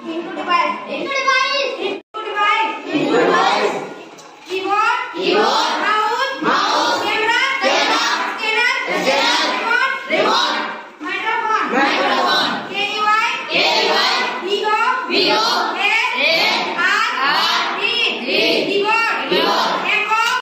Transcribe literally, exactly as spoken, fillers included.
Input device. Input device. Input device. Input device. Keyboard. Keyboard. Mouse. Mouse. Camera. Camera. Scanner. Scanner. Remote. Remote. Microphone. Microphone. K U I. K U I. Vigo. Vigo. Hair. Hair.